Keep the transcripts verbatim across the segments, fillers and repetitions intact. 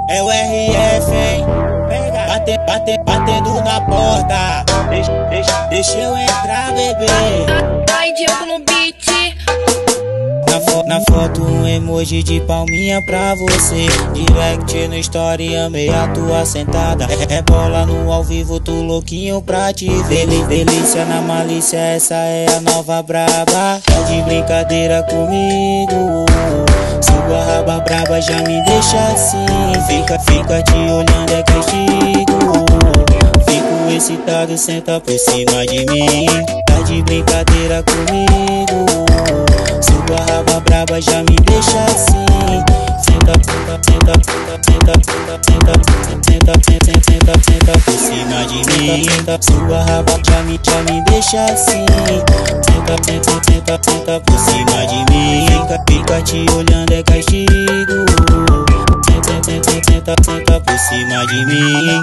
É o R F, hein? Bate, bate, batendo na porta. Deixa, deixa, deixa eu entrar, bebê. Ai, Diogo no beat. Na, fo na foto um emoji de palminha pra você. Direct no story, amei a tua sentada. É, é bola no ao vivo, tu louquinho pra te ver. Delícia na malícia, essa é a nova braba. Tá de brincadeira comigo. Sua raba braba já me deixa assim. Fica, fica te olhando, é castigo. Fico excitado, senta por cima de mim. Tá de brincadeira comigo. Sua raba braba já me deixa assim. Senta, senta, senta, senta, senta, senta, senta, senta, senta, senta por cima de mim. Sua raba já me, já me deixa assim. Senta, senta, senta, senta por cima de mim. Fica, fica te olhando, é castigo. Senta, senta, senta, senta por cima de mim.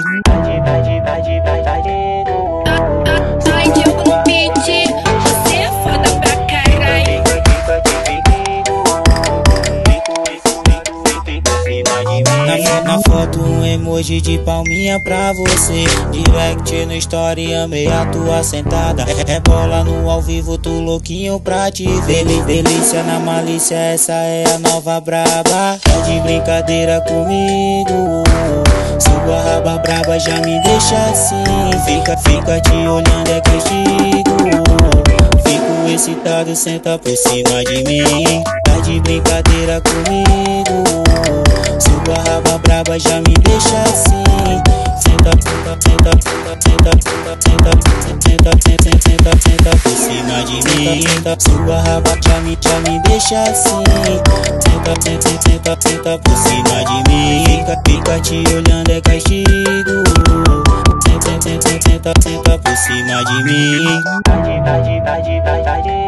Ai, Diogo no beat. Você é foda pra caralho. Na, na foto um emoji de palminha pra você. Direct no story, amei a tua sentada. É, é bola no ao vivo, tu louquinho pra te ver. Delícia na malícia, essa é a nova braba. Tá de brincadeira comigo. Sua raba braba já me deixa assim. Fica, fica te olhando, é castigo. Fico excitado, senta por cima de mim. Tá de brincadeira comigo. Sua raba braba já me deixa assim. Senta, senta, senta, senta, senta, senta, senta, senta, senta, senta por cima de mim. Sua raba já me, já me deixa assim. Senta, senta, senta, senta por cima de mim. Fica, fica te olhando, é castigo. Senta, senta, senta, senta por cima de mim.